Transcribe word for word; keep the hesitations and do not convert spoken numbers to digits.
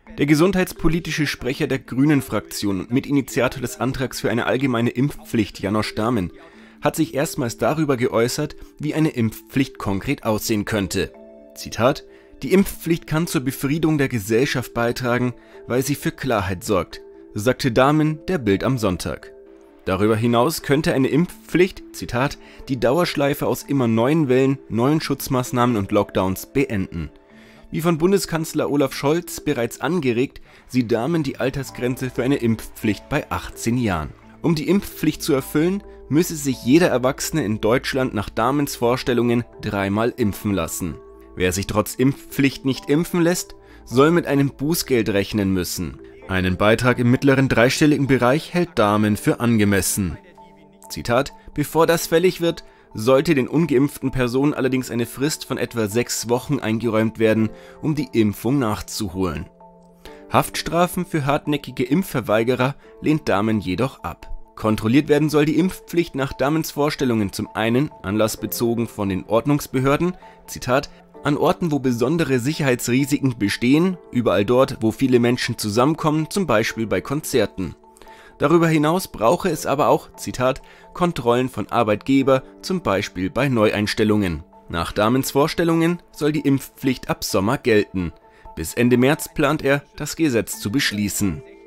Der gesundheitspolitische Sprecher der Grünen-Fraktion und Mitinitiator des Antrags für eine allgemeine Impfpflicht, Janosch Dahmen, hat sich erstmals darüber geäußert, wie eine Impfpflicht konkret aussehen könnte. Zitat: Die Impfpflicht kann zur Befriedung der Gesellschaft beitragen, weil sie für Klarheit sorgt, sagte Dahmen der Bild am Sonntag. Darüber hinaus könnte eine Impfpflicht, Zitat, die Dauerschleife aus immer neuen Wellen, neuen Schutzmaßnahmen und Lockdowns beenden. Wie von Bundeskanzler Olaf Scholz bereits angeregt, sieht Dahmen die Altersgrenze für eine Impfpflicht bei achtzehn Jahren. Um die Impfpflicht zu erfüllen, müsse sich jeder Erwachsene in Deutschland nach Damens Vorstellungen dreimal impfen lassen. Wer sich trotz Impfpflicht nicht impfen lässt, soll mit einem Bußgeld rechnen müssen. Einen Beitrag im mittleren dreistelligen Bereich hält Dahmen für angemessen. Zitat: Bevor das fällig wird, sollte den ungeimpften Personen allerdings eine Frist von etwa sechs Wochen eingeräumt werden, um die Impfung nachzuholen. Haftstrafen für hartnäckige Impfverweigerer lehnt Dahmen jedoch ab. Kontrolliert werden soll die Impfpflicht nach Damens Vorstellungen zum einen anlassbezogen von den Ordnungsbehörden, Zitat, an Orten, wo besondere Sicherheitsrisiken bestehen, überall dort, wo viele Menschen zusammenkommen, zum Beispiel bei Konzerten. Darüber hinaus brauche es aber auch, Zitat, Kontrollen von Arbeitgeber, zum Beispiel bei Neueinstellungen. Nach Damens Vorstellungen soll die Impfpflicht ab Sommer gelten. Bis Ende März plant er, das Gesetz zu beschließen.